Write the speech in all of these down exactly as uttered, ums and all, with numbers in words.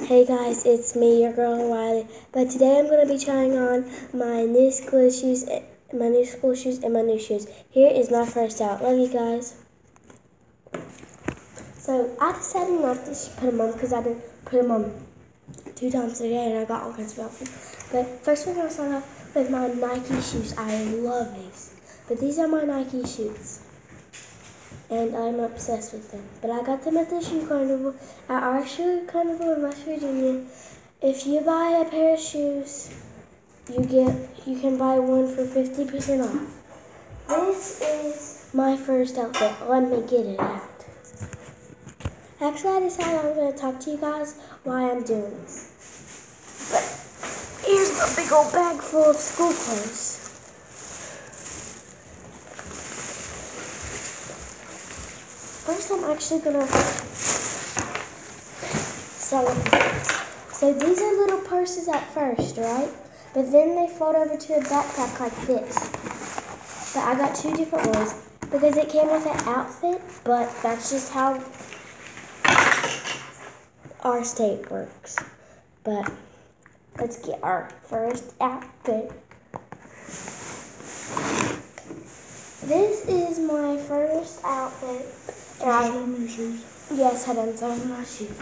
Hey guys, it's me, your girl Riley. But today I'm going to be trying on my new school shoes, my new school shoes, and my new shoes. Here is my first out. Love you guys. So I decided not to put them on because I didn't put them on two times a day, and I got all kinds of outfits. But first we're going to start off with my Nike shoes. I love these, but these are my Nike shoes. And I'm obsessed with them. But I got them at the shoe carnival, at our shoe carnival in West Virginia. If you buy a pair of shoes, you get you can buy one for fifty percent off. This is my first outfit. Let me get it out. Actually, I decided I'm going to talk to you guys why I'm doing this. But here's my big old bag full of school clothes. First, I'm actually gonna sell it. So these are little purses at first, right? But then they fold over to a backpack like this. But I got two different ones because it came with an outfit, but that's just how our state works. But let's get our first outfit. This is my first outfit. Did you show me your shoes? Yes, I done some of my shoes.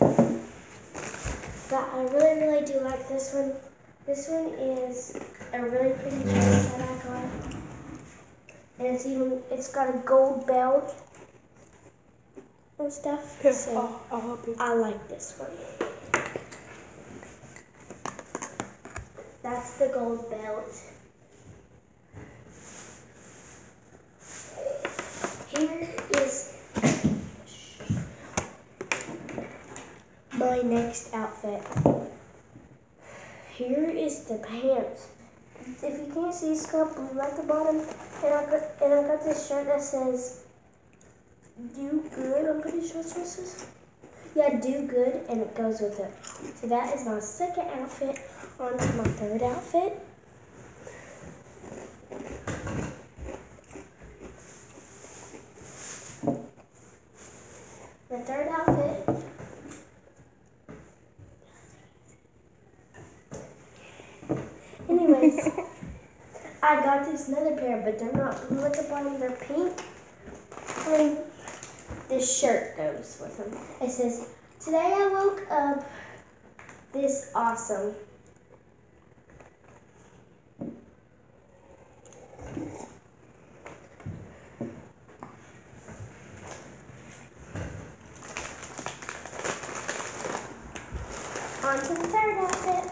But I really, really do like this one. This one is a really pretty dress that I got. And it's even, it's got a gold belt and stuff. Here, so I'll, I'll help you. I like this one. That's the gold belt. Here is my next outfit. Here is the pants. If you can't see, it's got blue at the bottom, and I got and I got this shirt that says "Do Good." I'm pretty sure that's what it says. Yeah, "Do Good," and it goes with it. So that is my second outfit. On to my third outfit. The third outfit. Anyways, I got this another pair, but they're not blue at the bottom, they're pink. And this shirt goes with them. It says, "Today I woke up this awesome." On to the third outfit.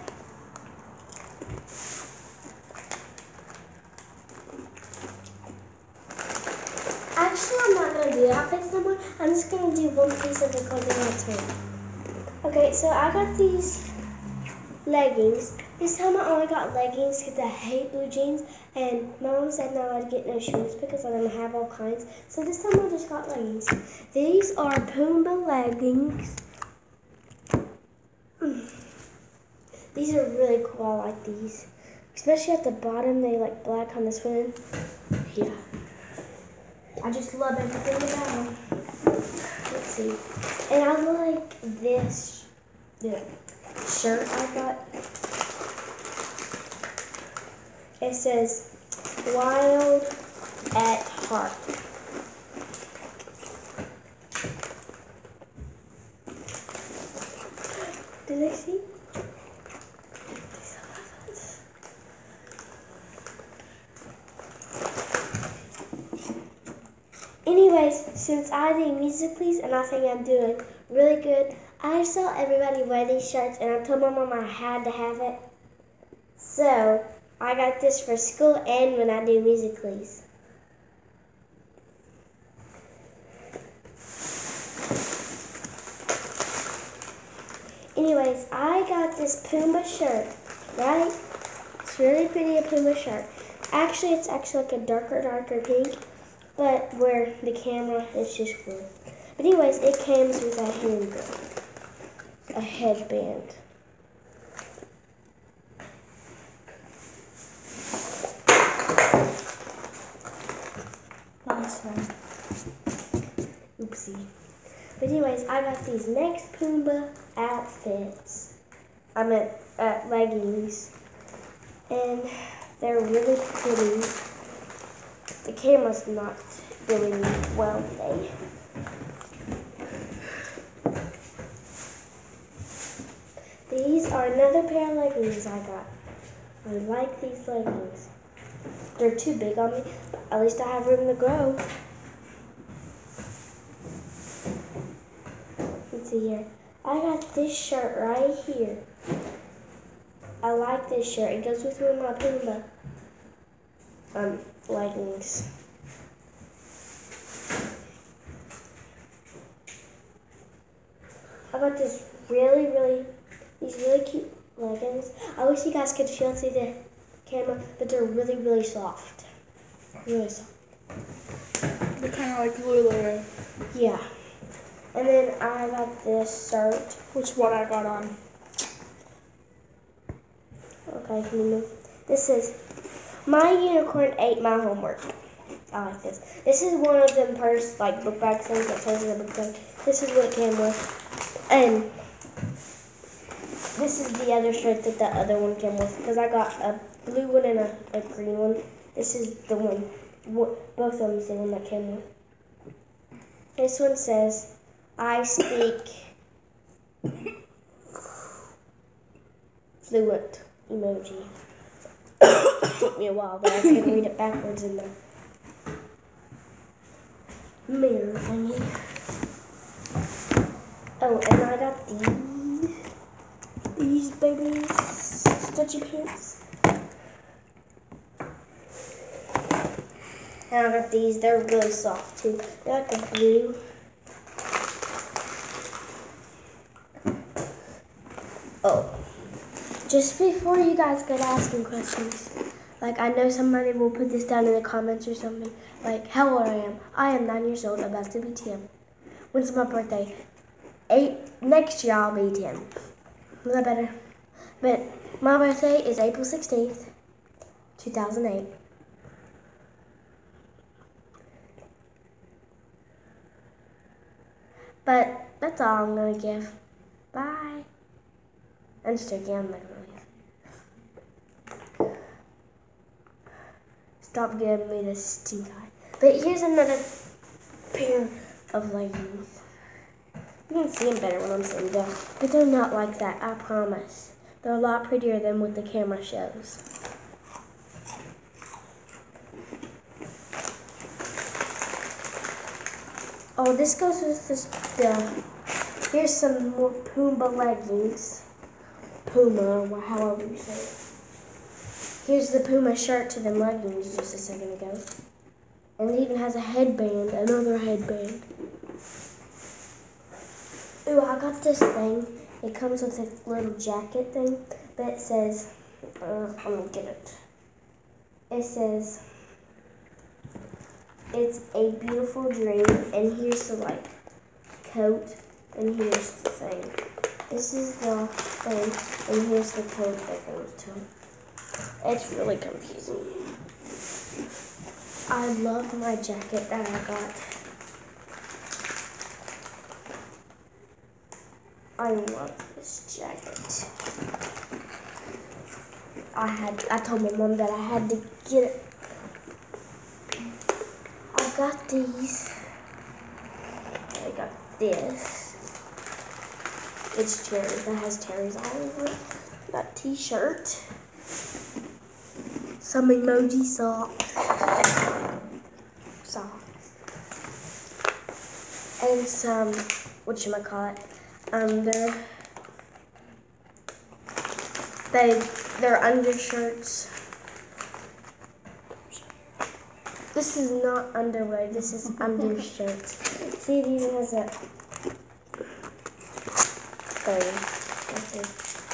Actually, I'm not going to do outfits no more. I'm just going to do one piece of the clothing at a time. Okay, so I got these leggings. This time I only got leggings because I hate blue jeans. And my mom said no, I'd get no shoes because I'm going to have all kinds. So this time I just got leggings. These are Pumbaa leggings. These are really cool. I like these. Especially at the bottom, they like black on this one. Yeah. I just love everything about them. Let's see. And I like this the shirt I got. It says, "Wild at Heart." Do they see? Anyways, since I do Musical.ly and I think I'm doing really good, I saw everybody wear these shirts and I told my mom I had to have it. So, I got this for school and when I do Musical.ly. Anyways, I got this Pumbaa shirt, right? It's really pretty, a Pumbaa shirt. Actually, it's actually like a darker, darker pink. But where the camera is just blue. But anyways, it comes with a handband, a headband. Nice one. Oopsie. But anyways, I got these next Pumbaa outfits. I meant uh, leggings. And they're really pretty. The camera's not doing well today. These are another pair of leggings I got. I like these leggings. They're too big on me, but at least I have room to grow. Let's see here. I got this shirt right here. I like this shirt. It goes with one of my Pumbaa um, leggings. I got this really, really, these really cute leggings. I wish you guys could feel through the camera, but they're really, really soft. Really soft. They're kind of like Lululemon. Yeah. And then I got this shirt. Which what I got on. Okay, can you move? This is My Unicorn Ate My Homework. I like this. This is one of them purse, like book bag things that says in the book bag. This is what it came with. And this is the other shirt that the other one came with. Because I got a blue one and a, a green one. This is the one. Both of them is the one that came with. This one says, I speak fluent emoji. Took me a while, but I couldn't read it backwards in the mirror thingy. Oh, and I got these, these babies, stretchy pants. And I got these, they're really soft too. They're like a blue. Oh. Just before you guys get asking questions, like I know somebody will put this down in the comments or something, like how old I am. I am nine years old, about to be ten. When's my birthday? Eight, next year I'll be ten. Is that better? But my birthday is April sixteenth, two thousand eight. But that's all I'm gonna give. Bye. I'm just joking, I'm not gonna leave. Stop giving me this stink eye. But here's another pair of leggings. You can see them better when I'm sitting down. But they're not like that, I promise. They're a lot prettier than what the camera shows. Oh, this goes with this. The, here's some more Pumbaa leggings. Puma, or however you say it. Here's the Puma shirt to them leggings just a second ago. And it even has a headband, another headband. Ooh, I got this thing. It comes with a little jacket thing, but it says, uh, I'm gonna get it. It says, it's a beautiful dream, and here's the like coat, and here's the thing. This is the thing, and here's the coat that goes to it. It's really confusing. I love my jacket that I got. I love this jacket. I had, I told my mom that I had to get it. I got these. I got this. It's cherries. That has cherries all over it. Got t-shirt. Some emoji socks. Socks. And some, whatchamacallit, um, they're, they, they're undershirts. This is not underwear, this is undershirts. See, it even has a thing. That's it.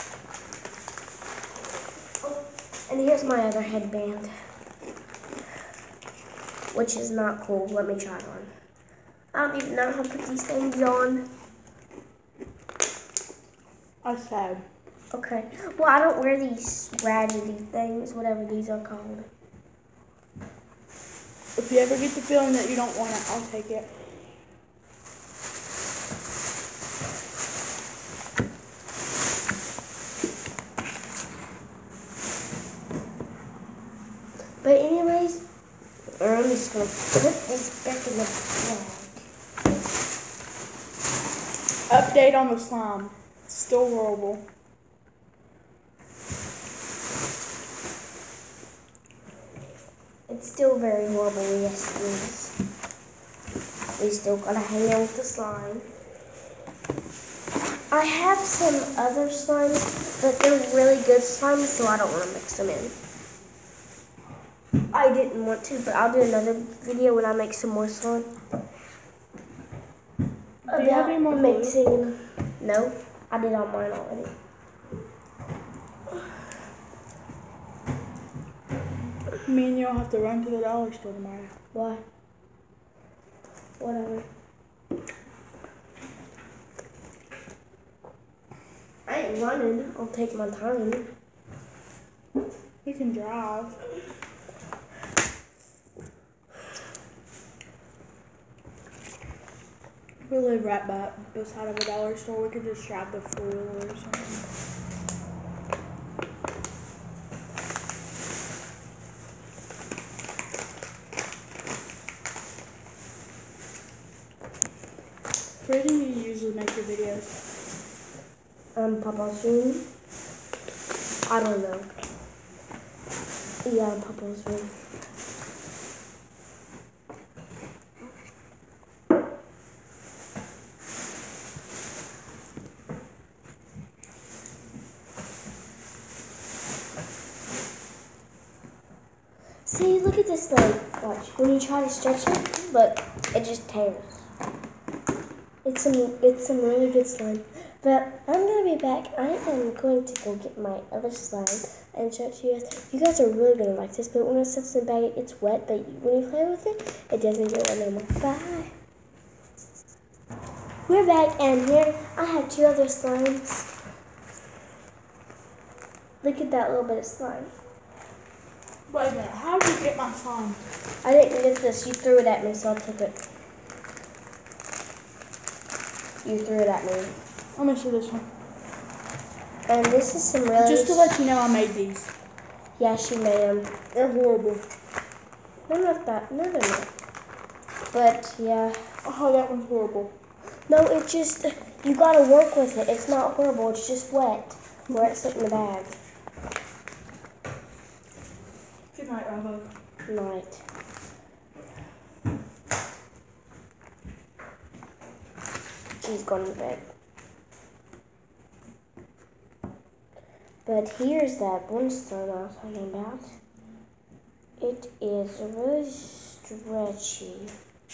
Oh, and here's my other headband, which is not cool. Let me try it on. I don't even know how to put these things on. I said. Okay. Well, I don't wear these raggedy things, whatever these are called. If you ever get the feeling that you don't want it, I'll take it. just gonna put this back in the bag. Update on the slime. Still horrible. It's still very horrible, yes it is. We still gotta hang out with the slime. I have some other slimes, but they're really good slimes, so I don't want to mix them in. I didn't want to, but I'll do another video when I make some more slime. Do you have any more glue? Mixing. No, I did on mine already. Me and you'll have to run to the dollar store tomorrow. Why? Whatever. I ain't running. I'll take my time. You can drive. We live right by beside of a dollar store. We could just drive the four-wheeler or something. Where do you usually make your videos? Um, Papa's room. I don't know. Yeah, Papa's room. See, look at this thing. Watch. When you try to stretch it, look, it just tears. It's some, it's some really good slime. But I'm going to be back. I am going to go get my other slime and show it to you guys. You guys are really going to like this, but when it sits in the bag, it's wet. But when you play with it, it doesn't get wet anymore. Bye. We're back, and here I have two other slimes. Look at that little bit of slime. Wait a minute, how did you get my slime? I didn't get this. You threw it at me, so I took it. You threw it at me. Let me see this one. And this is some really... Just to let you know, I made these. Yeah, she made them. They're horrible. No, not that. No, they're not. But, yeah. Oh, that one's horrible. No, it just... You gotta work with it. It's not horrible. It's just wet. Where it's in the bag. Good night, Ravo. Night. She's gone to bed. But here's that one slime I was talking about. It is really stretchy.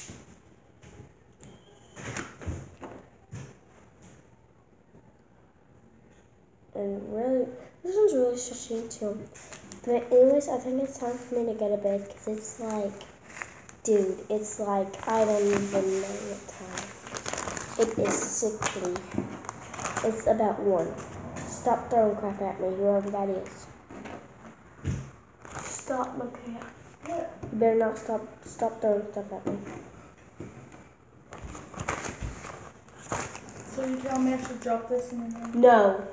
And really, this one's really stretchy too. But anyways, I think it's time for me to go to bed because it's like, dude, it's like, I don't even know what time. It is sickly. It's about one. Stop throwing crap at me, whoever that is. Stop looking at me. You better not stop, stop throwing stuff at me. So you tell me I should drop this in your hand? No.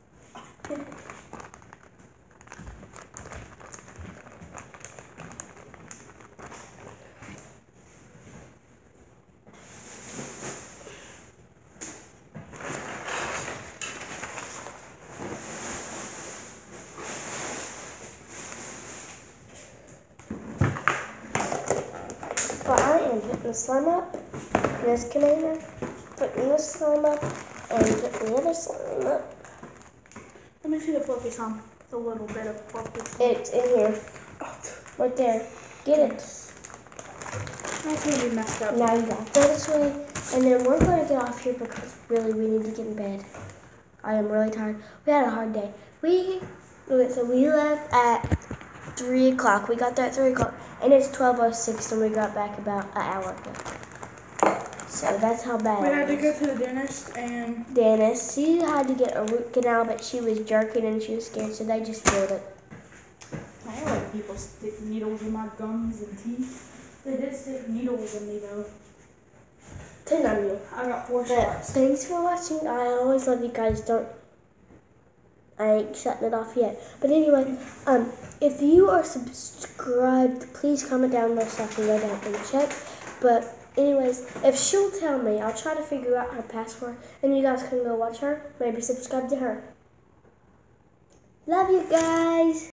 But I am putting the slime up in this container, putting this slime up, and putting the other slime up. Let me see the fluffy slime. A little bit of fluffy slime. It's in here. Right there. Get it. That's going to be messed up. Now you gotta throw this away, and then we're going to get off here because really we need to get in bed. I am really tired. We had a hard day. We, okay, so we left at three o'clock. We got there at three o'clock, and it's twelve oh six, and we got back about an hour ago. So that's how bad We it had to is. go to the dentist and... Dentist, she had to get a root canal, but she was jerking and she was scared, so they just filled it. I don't like people stick needles in my gums and teeth. They did stick needles in me though. Ten on you. I got four But shots. thanks for watching. I always love you guys. Don't I ain't shutting it off yet. But anyway, um, if you are subscribed, please comment down below so I can go down and check. But anyways, if she'll tell me, I'll try to figure out her password, and you guys can go watch her. Maybe subscribe to her. Love you guys.